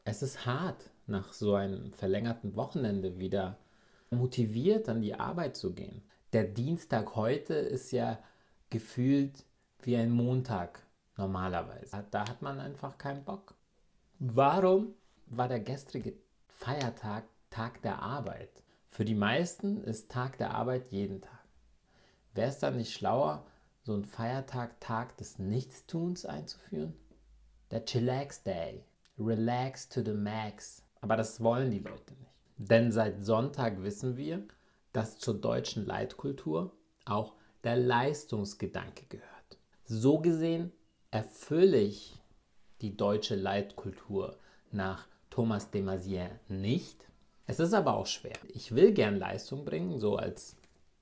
Es ist hart, nach so einem verlängerten Wochenende wieder motiviert an die Arbeit zu gehen. Der Dienstag heute ist ja gefühlt wie ein Montag normalerweise. Da hat man einfach keinen Bock. Warum war der gestrige Feiertag Tag der Arbeit? Für die meisten ist Tag der Arbeit jeden Tag. Wäre es dann nicht schlauer, so einen Feiertag, Tag des Nichtstuns einzuführen? Der Chillax Day. Relax to the max. Aber das wollen die Leute nicht. Denn seit Sonntag wissen wir, dass zur deutschen Leitkultur auch der Leistungsgedanke gehört. So gesehen erfülle ich die deutsche Leitkultur nach Thomas de Maizière nicht. Es ist aber auch schwer. Ich will gern Leistung bringen, so als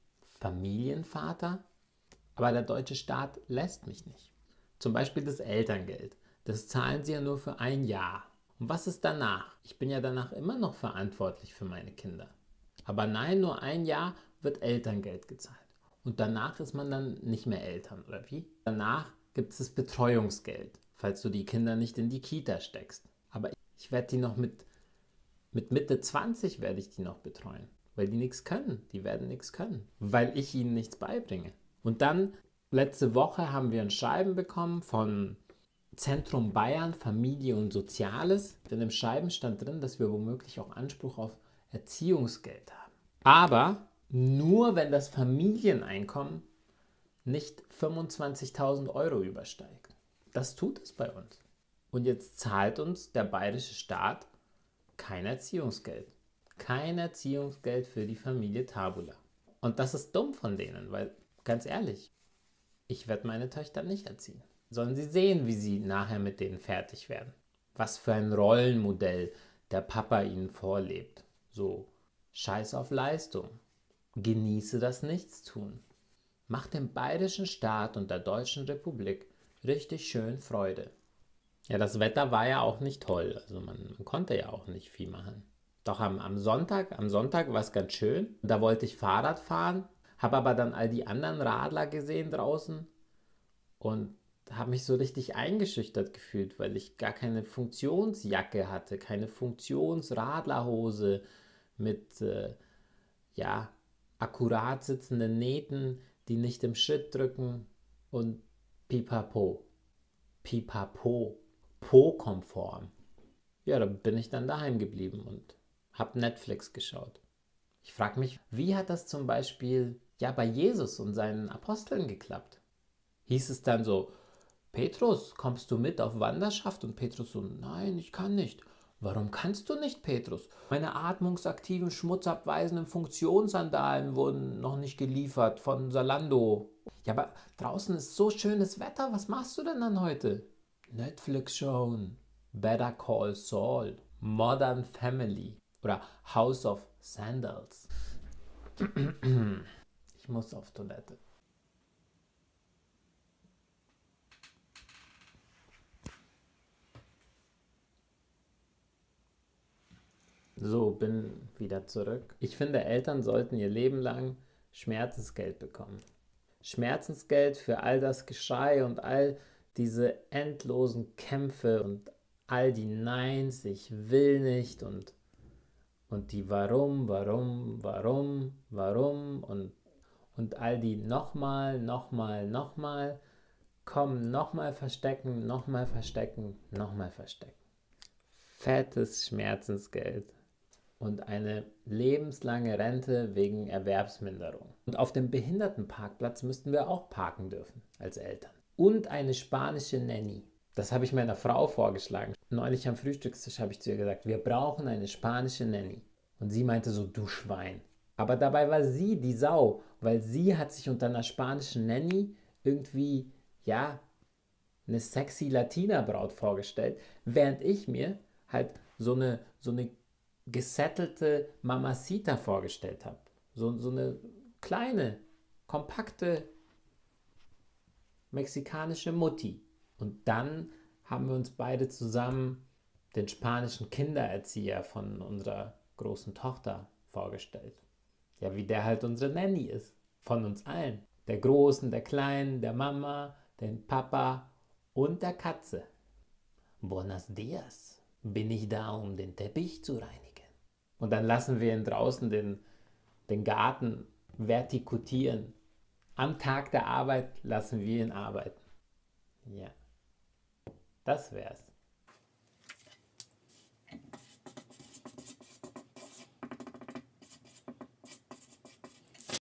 Familienvater, aber der deutsche Staat lässt mich nicht. Zum Beispiel das Elterngeld. Das zahlen sie ja nur für ein Jahr. Und was ist danach? Ich bin ja danach immer noch verantwortlich für meine Kinder. Aber nein, nur ein Jahr wird Elterngeld gezahlt. Und danach ist man dann nicht mehr Eltern, oder wie? Danach gibt es das Betreuungsgeld, falls du die Kinder nicht in die Kita steckst. Aber ich werde die noch mit Mitte 20 werde ich die noch betreuen. Weil die nichts können. Die werden nichts können. Weil ich ihnen nichts beibringe. Und dann, letzte Woche haben wir ein Schreiben bekommen von Zentrum Bayern, Familie und Soziales. In dem Schreiben stand drin, dass wir womöglich auch Anspruch auf Erziehungsgeld haben. Aber nur, wenn das Familieneinkommen nicht 25.000 Euro übersteigt. Das tut es bei uns. Und jetzt zahlt uns der bayerische Staat kein Erziehungsgeld. Kein Erziehungsgeld für die Familie Tabula. Und das ist dumm von denen, weil, ganz ehrlich, ich werde meine Töchter nicht erziehen. Sollen sie sehen, wie sie nachher mit denen fertig werden. Was für ein Rollenmodell der Papa ihnen vorlebt. So, scheiß auf Leistung. Genieße das Nichtstun. Mach dem bayerischen Staat und der Deutschen Republik richtig schön Freude. Ja, das Wetter war ja auch nicht toll. Also man konnte ja auch nicht viel machen. Doch am Sonntag war es ganz schön. Da wollte ich Fahrrad fahren, habe aber dann all die anderen Radler gesehen draußen und habe mich so richtig eingeschüchtert gefühlt, weil ich gar keine Funktionsjacke hatte, keine Funktionsradlerhose mit akkurat sitzenden Nähten, die nicht im Schritt drücken und pipapo. Pipapo. Po-konform. Ja, da bin ich dann daheim geblieben und habe Netflix geschaut. Ich frage mich, wie hat das zum Beispiel bei Jesus und seinen Aposteln geklappt? Hieß es dann so, Petrus, kommst du mit auf Wanderschaft? Und Petrus so, nein, ich kann nicht. Warum kannst du nicht, Petrus? Meine atmungsaktiven, schmutzabweisenden Funktionssandalen wurden noch nicht geliefert von Zalando. Ja, aber draußen ist so schönes Wetter. Was machst du denn dann heute? Netflix schauen. Better Call Saul. Modern Family. Oder House of Sandals. Ich muss auf Toilette. So, bin wieder zurück. Ich finde, Eltern sollten ihr Leben lang Schmerzensgeld bekommen. Schmerzensgeld für all das Geschrei und all diese endlosen Kämpfe und all die Neins, ich will nicht und die Warum und all die nochmal, komm, nochmal verstecken, nochmal verstecken, nochmal verstecken. Fettes Schmerzensgeld und eine lebenslange Rente wegen Erwerbsminderung. Und auf dem Behindertenparkplatz müssten wir auch parken dürfen als Eltern. Und eine spanische Nanny. Das habe ich meiner Frau vorgeschlagen. Neulich am Frühstückstisch habe ich zu ihr gesagt, wir brauchen eine spanische Nanny. Und sie meinte so, du Schwein. Aber dabei war sie die Sau, weil sie hat sich unter einer spanischen Nanny irgendwie, eine sexy Latina-Braut vorgestellt, während ich mir halt so eine gesettelte Mamacita vorgestellt habe. So eine kleine, kompakte mexikanische Mutti. Und dann haben wir uns beide zusammen den spanischen Kindererzieher von unserer großen Tochter vorgestellt. Ja, wie der halt unsere Nanny ist. Von uns allen. Der Großen, der Kleinen, der Mama, den Papa und der Katze. Buenos dias. bin ich da, um den Teppich zu reinigen. Und dann lassen wir ihn draußen den Garten vertikutieren. Am Tag der Arbeit lassen wir ihn arbeiten. Ja, das wär's.